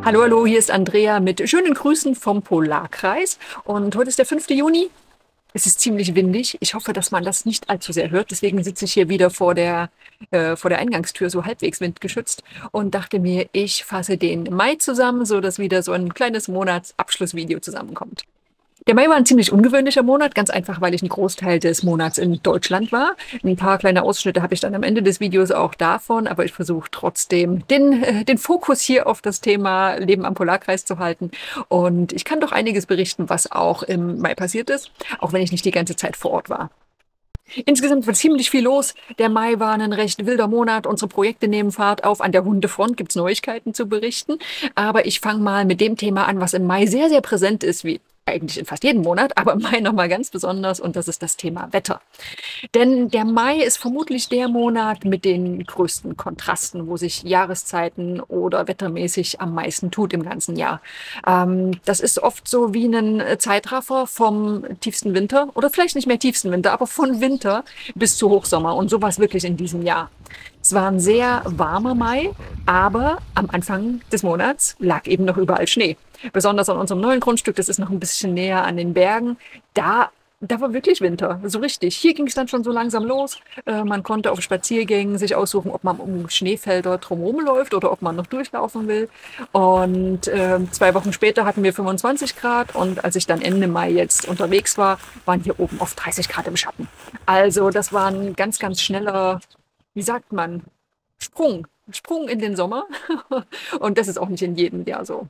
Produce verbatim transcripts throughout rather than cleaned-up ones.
Hallo, hallo, hier ist Andrea mit schönen Grüßen vom Polarkreis. Und heute ist der fünfte Juni. Es ist ziemlich windig. Ich hoffe, dass man das nicht allzu sehr hört. Deswegen sitze ich hier wieder vor der, äh, vor der Eingangstür, so halbwegs windgeschützt, und dachte mir, ich fasse den Mai zusammen, so dass wieder so ein kleines Monatsabschlussvideo zusammenkommt. Der Mai war ein ziemlich ungewöhnlicher Monat, ganz einfach, weil ich einen Großteil des Monats in Deutschland war. Ein paar kleine Ausschnitte habe ich dann am Ende des Videos auch davon, aber ich versuche trotzdem den, äh, den Fokus hier auf das Thema Leben am Polarkreis zu halten. Und ich kann doch einiges berichten, was auch im Mai passiert ist, auch wenn ich nicht die ganze Zeit vor Ort war. Insgesamt war ziemlich viel los. Der Mai war ein recht wilder Monat. Unsere Projekte nehmen Fahrt auf. An der Hundefront gibt es Neuigkeiten zu berichten. Aber ich fange mal mit dem Thema an, was im Mai sehr, sehr präsent ist, wie eigentlich in fast jedem Monat, aber im Mai nochmal ganz besonders. Und das ist das Thema Wetter. Denn der Mai ist vermutlich der Monat mit den größten Kontrasten, wo sich Jahreszeiten oder wettermäßig am meisten tut im ganzen Jahr. Ähm, das ist oft so wie ein Zeitraffer vom tiefsten Winter oder vielleicht nicht mehr tiefsten Winter, aber von Winter bis zu Hochsommer. Und so war es wirklich in diesem Jahr. Es war ein sehr warmer Mai, aber am Anfang des Monats lag eben noch überall Schnee. Besonders an unserem neuen Grundstück, das ist noch ein bisschen näher an den Bergen. Da Da war wirklich Winter, so richtig. Hier ging es dann schon so langsam los. Äh, man konnte auf Spaziergängen sich aussuchen, ob man um Schneefelder drumherum läuft oder ob man noch durchlaufen will. Und äh, zwei Wochen später hatten wir fünfundzwanzig Grad, und als ich dann Ende Mai jetzt unterwegs war, waren hier oben auf dreißig Grad im Schatten. Also das war ein ganz, ganz schneller, wie sagt man, Sprung. Sprung in den Sommer. Und das ist auch nicht in jedem Jahr so.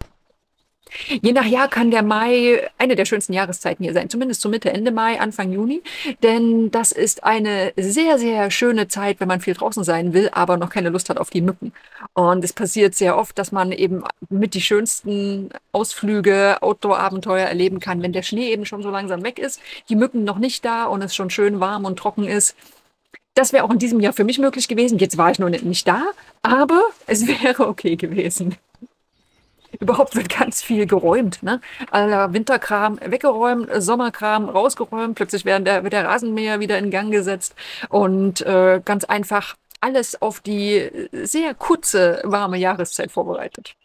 Je nach Jahr kann der Mai eine der schönsten Jahreszeiten hier sein, zumindest zu Mitte, Ende Mai, Anfang Juni. Denn das ist eine sehr, sehr schöne Zeit, wenn man viel draußen sein will, aber noch keine Lust hat auf die Mücken. Und es passiert sehr oft, dass man eben mit die schönsten Ausflüge, Outdoor-Abenteuer erleben kann, wenn der Schnee eben schon so langsam weg ist, die Mücken noch nicht da und es schon schön warm und trocken ist. Das wäre auch in diesem Jahr für mich möglich gewesen. Jetzt war ich noch nicht da, aber es wäre okay gewesen. Überhaupt wird ganz viel geräumt, ne? Aller Winterkram weggeräumt, Sommerkram rausgeräumt. Plötzlich werden der, wird der Rasenmäher wieder in Gang gesetzt und äh, ganz einfach alles auf die sehr kurze, warme Jahreszeit vorbereitet.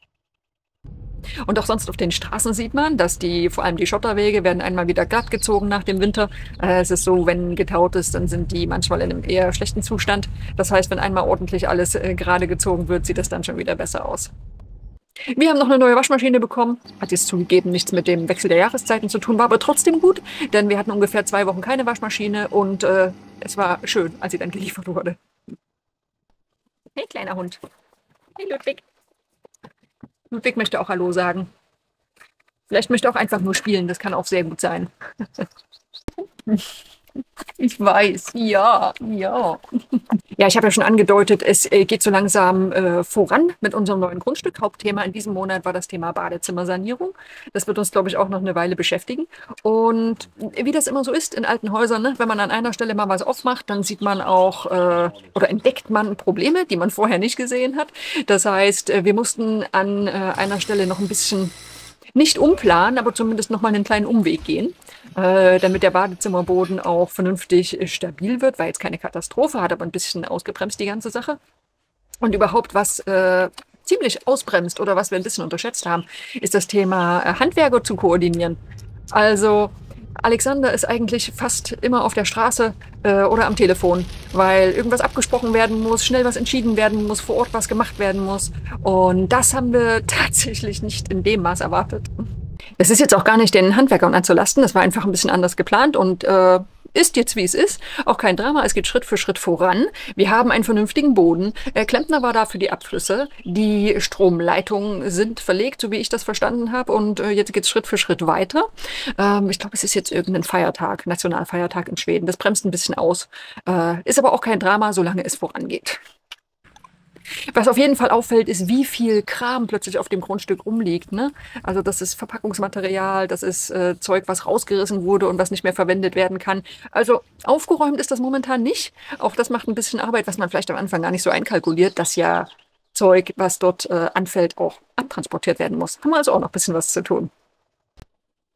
Und auch sonst auf den Straßen sieht man, dass die, vor allem die Schotterwege, werden einmal wieder glatt gezogen nach dem Winter. Äh, es ist so, wenn getaut ist, dann sind die manchmal in einem eher schlechten Zustand. Das heißt, wenn einmal ordentlich alles äh, gerade gezogen wird, sieht es dann schon wieder besser aus. Wir haben noch eine neue Waschmaschine bekommen. Hat jetzt zugegeben nichts mit dem Wechsel der Jahreszeiten zu tun, war aber trotzdem gut, denn wir hatten ungefähr zwei Wochen keine Waschmaschine und äh, es war schön, als sie dann geliefert wurde. Hey, kleiner Hund. Hey, Ludwig. Ludwig möchte auch Hallo sagen. Vielleicht möchte er auch einfach nur spielen, das kann auch sehr gut sein. Ich weiß, ja, ja. Ja, ich habe ja schon angedeutet, es äh, geht so langsam äh, voran mit unserem neuen Grundstück. Hauptthema in diesem Monat war das Thema Badezimmersanierung. Das wird uns, glaube ich, auch noch eine Weile beschäftigen. Und wie das immer so ist in alten Häusern, ne, wenn man an einer Stelle mal was aufmacht, dann sieht man auch äh, oder entdeckt man Probleme, die man vorher nicht gesehen hat. Das heißt, äh, wir mussten an äh, einer Stelle noch ein bisschen nicht umplanen, aber zumindest noch mal einen kleinen Umweg gehen, äh, damit der Badezimmerboden auch vernünftig äh, stabil wird. War jetzt keine Katastrophe, hat aber ein bisschen ausgebremst die ganze Sache. Und überhaupt, was äh, ziemlich ausbremst oder was wir ein bisschen unterschätzt haben, ist das Thema äh, Handwerker zu koordinieren. Also Alexander ist eigentlich fast immer auf der Straße äh, oder am Telefon, weil irgendwas abgesprochen werden muss, schnell was entschieden werden muss, vor Ort was gemacht werden muss. Und das haben wir tatsächlich nicht in dem Maß erwartet. Es ist jetzt auch gar nicht den Handwerkern anzulasten, das war einfach ein bisschen anders geplant und äh, ist jetzt, wie es ist. Auch kein Drama, es geht Schritt für Schritt voran. Wir haben einen vernünftigen Boden. Der Klempner war da für die Abflüsse. Die Stromleitungen sind verlegt, so wie ich das verstanden habe. Und äh, jetzt geht es Schritt für Schritt weiter. Ähm, ich glaube, es ist jetzt irgendein Feiertag, Nationalfeiertag in Schweden. Das bremst ein bisschen aus. Äh, ist aber auch kein Drama, solange es vorangeht. Was auf jeden Fall auffällt, ist, wie viel Kram plötzlich auf dem Grundstück rumliegt, ne? Also das ist Verpackungsmaterial, das ist äh, Zeug, was rausgerissen wurde und was nicht mehr verwendet werden kann. Also aufgeräumt ist das momentan nicht. Auch das macht ein bisschen Arbeit, was man vielleicht am Anfang gar nicht so einkalkuliert, dass ja Zeug, was dort äh, anfällt, auch abtransportiert werden muss. Haben wir also auch noch ein bisschen was zu tun.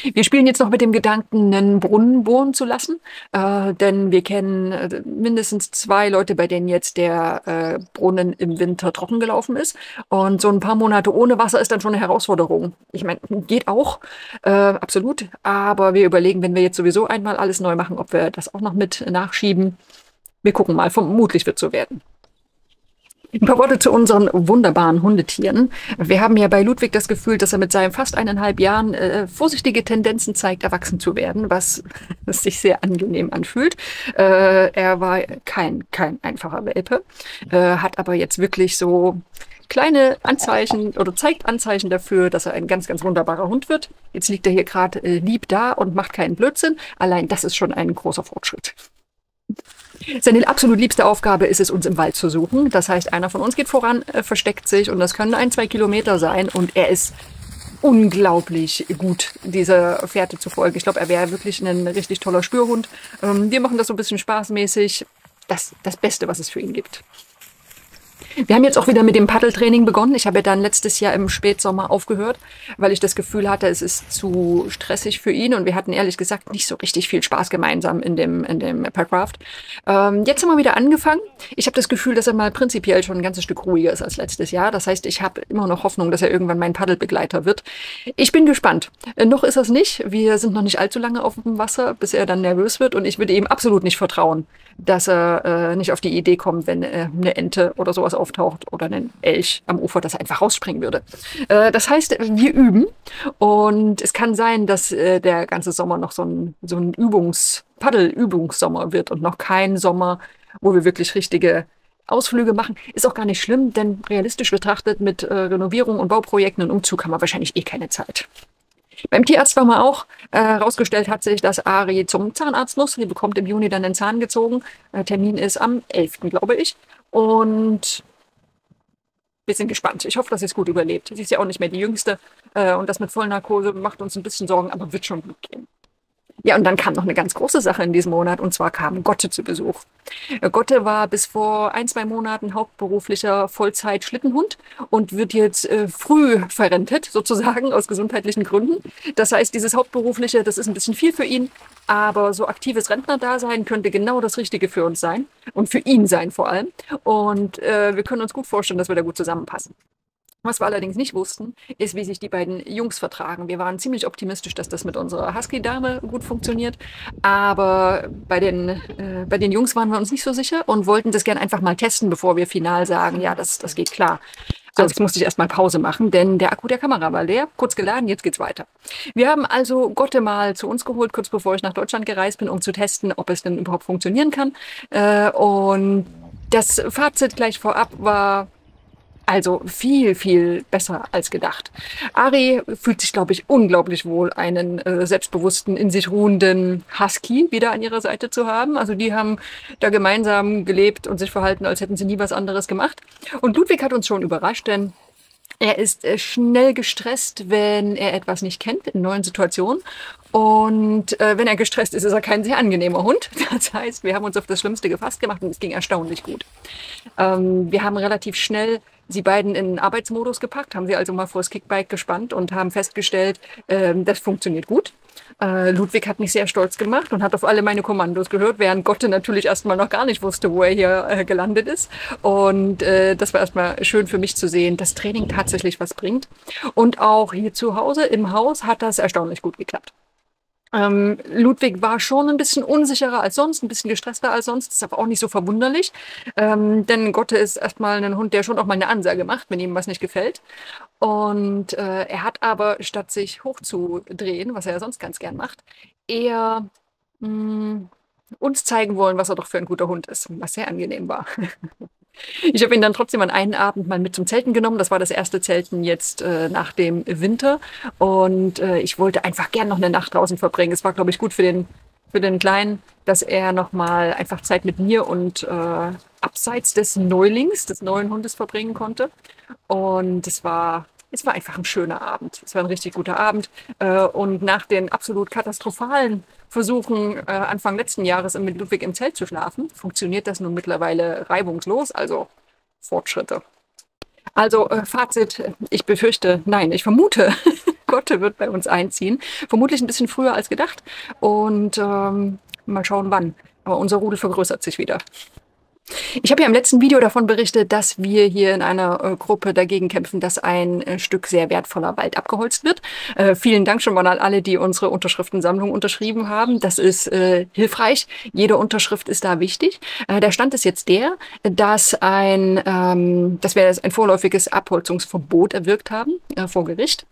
Wir spielen jetzt noch mit dem Gedanken, einen Brunnen bohren zu lassen, äh, denn wir kennen äh, mindestens zwei Leute, bei denen jetzt der äh, Brunnen im Winter trocken gelaufen ist. Und so ein paar Monate ohne Wasser ist dann schon eine Herausforderung. Ich meine, geht auch, äh, absolut. Aber wir überlegen, wenn wir jetzt sowieso einmal alles neu machen, ob wir das auch noch mit nachschieben. Wir gucken mal, vermutlich wird so werden. Ein paar Worte zu unseren wunderbaren Hundetieren. Wir haben ja bei Ludwig das Gefühl, dass er mit seinen fast eineinhalb Jahren äh, vorsichtige Tendenzen zeigt, erwachsen zu werden, was sich sehr angenehm anfühlt. Äh, er war kein, kein einfacher Welpe, äh, hat aber jetzt wirklich so kleine Anzeichen oder zeigt Anzeichen dafür, dass er ein ganz, ganz wunderbarer Hund wird. Jetzt liegt er hier gerade äh, lieb da und macht keinen Blödsinn. Allein das ist schon ein großer Fortschritt. Seine absolut liebste Aufgabe ist es, uns im Wald zu suchen. Das heißt, einer von uns geht voran, äh, versteckt sich und das können ein, zwei Kilometer sein und er ist unglaublich gut, dieser Fährte zu folgen. Ich glaube, er wäre wirklich ein richtig toller Spürhund. Ähm, wir machen das so ein bisschen spaßmäßig. Das, das Beste, was es für ihn gibt. Wir haben jetzt auch wieder mit dem Paddeltraining begonnen. Ich habe ja dann letztes Jahr im Spätsommer aufgehört, weil ich das Gefühl hatte, es ist zu stressig für ihn. Und wir hatten ehrlich gesagt nicht so richtig viel Spaß gemeinsam in dem, in dem Packraft. Ähm, jetzt haben wir wieder angefangen. Ich habe das Gefühl, dass er mal prinzipiell schon ein ganzes Stück ruhiger ist als letztes Jahr. Das heißt, ich habe immer noch Hoffnung, dass er irgendwann mein Paddelbegleiter wird. Ich bin gespannt. Äh, noch ist er es nicht. Wir sind noch nicht allzu lange auf dem Wasser, bis er dann nervös wird. Und ich würde ihm absolut nicht vertrauen, dass er äh, nicht auf die Idee kommt, wenn äh, eine Ente oder sowas auftaucht oder ein Elch am Ufer, dass er einfach rausspringen würde. Äh, das heißt, wir üben und es kann sein, dass äh, der ganze Sommer noch so ein, so ein Übungs-, Paddel-Übungssommer wird und noch kein Sommer, wo wir wirklich richtige Ausflüge machen. Ist auch gar nicht schlimm, denn realistisch betrachtet mit äh, Renovierung und Bauprojekten und Umzug haben wir wahrscheinlich eh keine Zeit. Beim Tierarzt war man auch, äh, herausgestellt hat sich, dass Ari zum Zahnarzt muss. Die bekommt im Juni dann den Zahn gezogen. Der Termin ist am elften, glaube ich. Und wir sind gespannt. Ich hoffe, dass sie es gut überlebt. Sie ist ja auch nicht mehr die Jüngste. Äh, und das mit Vollnarkose macht uns ein bisschen Sorgen, aber wird schon gut gehen. Ja, und dann kam noch eine ganz große Sache in diesem Monat, und zwar kam Gotte zu Besuch. Äh, Gotte war bis vor ein, zwei Monaten hauptberuflicher Vollzeit-Schlittenhund und wird jetzt äh, früh verrentet, sozusagen, aus gesundheitlichen Gründen. Das heißt, dieses Hauptberufliche, das ist ein bisschen viel für ihn, aber so aktives Rentnerdasein könnte genau das Richtige für uns sein und für ihn sein vor allem. Und äh, wir können uns gut vorstellen, dass wir da gut zusammenpassen. Was wir allerdings nicht wussten, ist, wie sich die beiden Jungs vertragen. Wir waren ziemlich optimistisch, dass das mit unserer Husky-Dame gut funktioniert. Aber bei den, äh, bei den Jungs waren wir uns nicht so sicher und wollten das gerne einfach mal testen, bevor wir final sagen, ja, das, das geht klar. So, jetzt musste ich erstmal Pause machen, denn der Akku der Kamera war leer. Kurz geladen, jetzt geht's weiter. Wir haben also Gotte mal zu uns geholt, kurz bevor ich nach Deutschland gereist bin, um zu testen, ob es denn überhaupt funktionieren kann. Äh, und das Fazit gleich vorab war: Also viel, viel besser als gedacht. Ari fühlt sich, glaube ich, unglaublich wohl, einen äh, selbstbewussten, in sich ruhenden Husky wieder an ihrer Seite zu haben. Also die haben da gemeinsam gelebt und sich verhalten, als hätten sie nie was anderes gemacht. Und Ludwig hat uns schon überrascht, denn er ist äh, schnell gestresst, wenn er etwas nicht kennt in neuen Situationen. Und äh, wenn er gestresst ist, ist er kein sehr angenehmer Hund. Das heißt, wir haben uns auf das Schlimmste gefasst gemacht und es ging erstaunlich gut. Ähm, wir haben relativ schnell sie beiden in den Arbeitsmodus gepackt, haben sie also mal vor das Kickbike gespannt und haben festgestellt, ähm, das funktioniert gut. Äh, Ludwig hat mich sehr stolz gemacht und hat auf alle meine Kommandos gehört, während Gotte natürlich erstmal noch gar nicht wusste, wo er hier äh, gelandet ist. Und äh, das war erstmal schön für mich zu sehen, dass Training tatsächlich was bringt. Und auch hier zu Hause im Haus hat das erstaunlich gut geklappt. Ähm, Ludwig war schon ein bisschen unsicherer als sonst, ein bisschen gestresster als sonst, ist aber auch nicht so verwunderlich, ähm, denn Gotte ist erstmal ein Hund, der schon auch mal eine Ansage macht, wenn ihm was nicht gefällt. Und äh, er hat aber, statt sich hochzudrehen, was er ja sonst ganz gern macht, eher mh, uns zeigen wollen, was er doch für ein guter Hund ist, was sehr angenehm war. Ich habe ihn dann trotzdem an einen Abend mal mit zum Zelten genommen. Das war das erste Zelten jetzt äh, nach dem Winter. Und äh, ich wollte einfach gern noch eine Nacht draußen verbringen. Es war, glaube ich, gut für den, für den Kleinen, dass er noch mal einfach Zeit mit mir und äh, abseits des Neulings, des neuen Hundes verbringen konnte. Und es war... Es war einfach ein schöner Abend. Es war ein richtig guter Abend. Äh, Und nach den absolut katastrophalen Versuchen, äh, Anfang letzten Jahres mit Ludwig im Zelt zu schlafen, funktioniert das nun mittlerweile reibungslos. Also Fortschritte. Also äh, Fazit, ich befürchte, nein, ich vermute, Gotte wird bei uns einziehen. Vermutlich ein bisschen früher als gedacht. Und ähm, mal schauen, wann. Aber unser Rudel vergrößert sich wieder. Ich habe ja im letzten Video davon berichtet, dass wir hier in einer äh, Gruppe dagegen kämpfen, dass ein äh, Stück sehr wertvoller Wald abgeholzt wird. Äh, vielen Dank schon mal an alle, die unsere Unterschriftensammlung unterschrieben haben. Das ist äh, hilfreich. Jede Unterschrift ist da wichtig. Äh, der Stand ist jetzt der, dass, ein, ähm, dass wir ein vorläufiges Abholzungsverbot erwirkt haben äh, vor Gericht.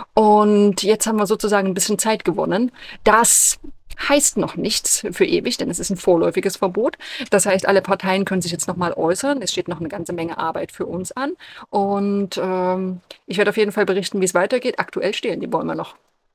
Und jetzt haben wir sozusagen ein bisschen Zeit gewonnen. Das heißt noch nichts für ewig, denn es ist ein vorläufiges Verbot. Das heißt, alle Parteien können sich jetzt noch mal äußern. Es steht noch eine ganze Menge Arbeit für uns an. Und ähm, ich werde auf jeden Fall berichten, wie es weitergeht. Aktuell stehen die Bäume noch.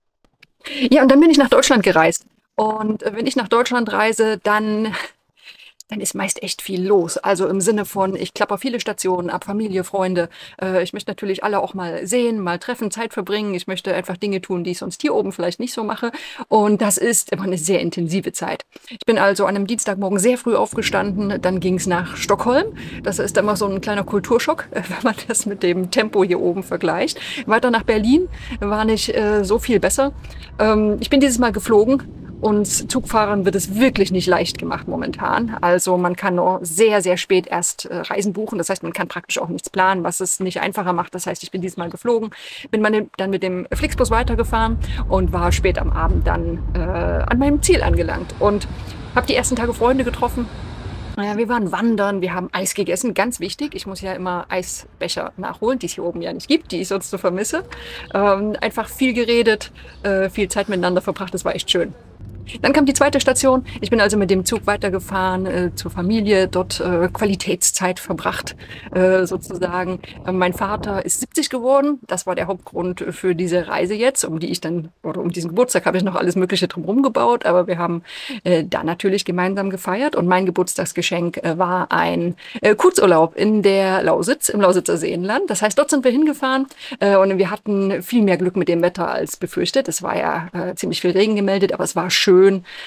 Ja, und dann bin ich nach Deutschland gereist. Und äh, wenn ich nach Deutschland reise, dann... dann ist meist echt viel los. Also im Sinne von, ich klappe viele Stationen ab, Familie, Freunde. Äh, ich möchte natürlich alle auch mal sehen, mal treffen, Zeit verbringen. Ich möchte einfach Dinge tun, die ich sonst hier oben vielleicht nicht so mache. Und das ist immer eine sehr intensive Zeit. Ich bin also an einem Dienstagmorgen sehr früh aufgestanden. Dann ging es nach Stockholm. Das ist immer so ein kleiner Kulturschock, wenn man das mit dem Tempo hier oben vergleicht. Weiter nach Berlin war nicht äh, so viel besser. Ähm, ich bin dieses Mal geflogen. Und Zugfahrern wird es wirklich nicht leicht gemacht momentan. Also man kann nur sehr, sehr spät erst äh, Reisen buchen. Das heißt, man kann praktisch auch nichts planen, was es nicht einfacher macht. Das heißt, ich bin diesmal geflogen, bin meine, dann mit dem Flixbus weitergefahren und war spät am Abend dann äh, an meinem Ziel angelangt. Und habe die ersten Tage Freunde getroffen. Ja, wir waren wandern, wir haben Eis gegessen, ganz wichtig. Ich muss ja immer Eisbecher nachholen, die es hier oben ja nicht gibt, die ich sonst so vermisse. Ähm, einfach viel geredet, äh, viel Zeit miteinander verbracht, das war echt schön. Dann kam die zweite Station. Ich bin also mit dem Zug weitergefahren äh, zur Familie, dort äh, Qualitätszeit verbracht äh, sozusagen. Äh, mein Vater ist siebzig geworden. Das war der Hauptgrund für diese Reise jetzt, um die ich dann, oder um diesen Geburtstag habe ich noch alles Mögliche drumherum gebaut. Aber wir haben äh, da natürlich gemeinsam gefeiert. Und mein Geburtstagsgeschenk äh, war ein äh, Kurzurlaub in der Lausitz, im Lausitzer Seenland. Das heißt, dort sind wir hingefahren äh, und wir hatten viel mehr Glück mit dem Wetter als befürchtet. Es war ja äh, ziemlich viel Regen gemeldet, aber es war schön.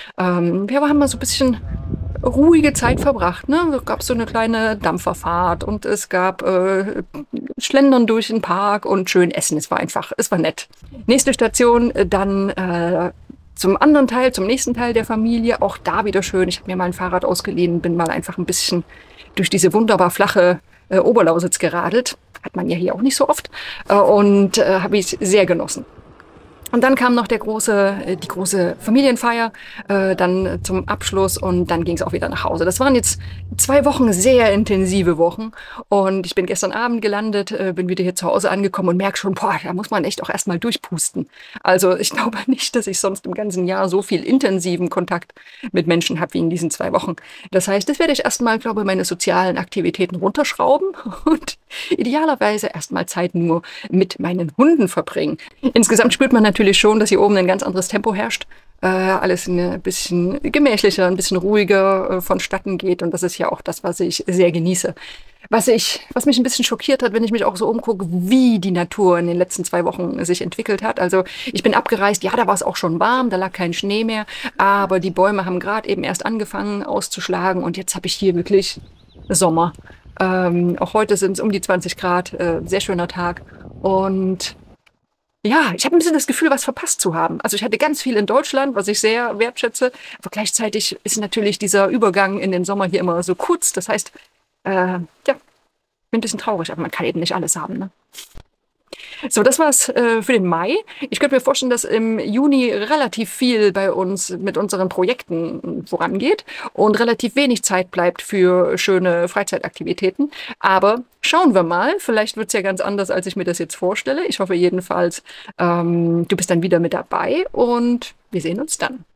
Ähm, wir haben mal so ein bisschen ruhige Zeit verbracht. Ne? Es gab so eine kleine Dampferfahrt und es gab äh, Schlendern durch den Park und schön essen. Es war einfach, es war nett. Nächste Station äh, dann äh, zum anderen Teil, zum nächsten Teil der Familie. Auch da wieder schön. Ich habe mir mal ein Fahrrad ausgeliehen, bin mal einfach ein bisschen durch diese wunderbar flache äh, Oberlausitz geradelt. Hat man ja hier auch nicht so oft. Äh, und äh, habe ich sehr genossen. Und dann kam noch der große, die große Familienfeier, äh, dann zum Abschluss und dann ging es auch wieder nach Hause. Das waren jetzt zwei Wochen, sehr intensive Wochen und ich bin gestern Abend gelandet, äh, bin wieder hier zu Hause angekommen und merke schon, boah, da muss man echt auch erstmal durchpusten. Also ich glaube nicht, dass ich sonst im ganzen Jahr so viel intensiven Kontakt mit Menschen habe wie in diesen zwei Wochen. Das heißt, das werde ich erstmal, glaube ich, meine sozialen Aktivitäten runterschrauben und idealerweise erstmal Zeit nur mit meinen Hunden verbringen. Insgesamt spürt man natürlich Natürlich schon, dass hier oben ein ganz anderes Tempo herrscht. Äh, alles ein bisschen gemächlicher, ein bisschen ruhiger äh, vonstatten geht. Und das ist ja auch das, was ich sehr genieße. Was, ich, was mich ein bisschen schockiert hat, wenn ich mich auch so umgucke, wie die Natur in den letzten zwei Wochen sich entwickelt hat. Also ich bin abgereist, ja, da war es auch schon warm, da lag kein Schnee mehr. Aber die Bäume haben gerade eben erst angefangen auszuschlagen. Und jetzt habe ich hier wirklich Sommer. Ähm, auch heute sind es um die zwanzig Grad. Äh, sehr schöner Tag. Und ja, ich habe ein bisschen das Gefühl, was verpasst zu haben. Also ich hatte ganz viel in Deutschland, was ich sehr wertschätze. Aber gleichzeitig ist natürlich dieser Übergang in den Sommer hier immer so kurz. Das heißt, äh, ja, bin ein bisschen traurig, aber man kann eben nicht alles haben, ne? So, das war's äh, für den Mai. Ich könnte mir vorstellen, dass im Juni relativ viel bei uns mit unseren Projekten vorangeht und relativ wenig Zeit bleibt für schöne Freizeitaktivitäten. Aber schauen wir mal. Vielleicht wird's ja ganz anders, als ich mir das jetzt vorstelle. Ich hoffe jedenfalls, ähm, du bist dann wieder mit dabei und wir sehen uns dann.